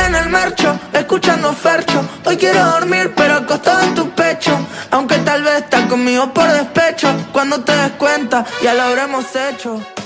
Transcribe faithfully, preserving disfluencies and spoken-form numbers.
en el marcho, escuchando Fercho. Hoy quiero dormir pero acostado en tu pecho, aunque tal vez estás conmigo por despecho. Cuando te des cuenta ya lo habremos hecho.